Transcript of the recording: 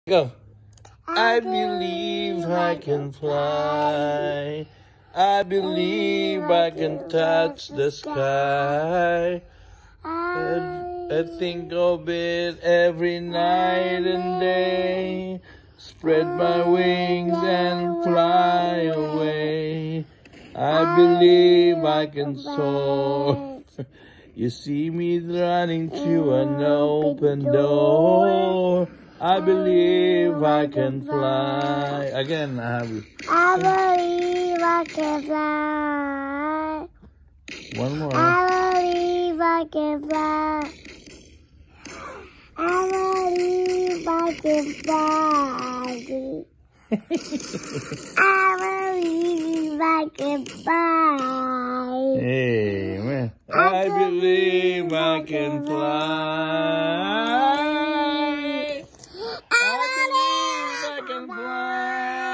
Go. I believe I can fly. I believe I can touch the sky. I think of it every night and day. Spread my wings and fly away. I believe I can soar. You see me running through an open door. I believe I can fly. Again, Javi. I believe I can fly. One more. I believe I can fly. I believe I can fly. I believe I can fly. Amen. I believe I can fly. I believe I can fly.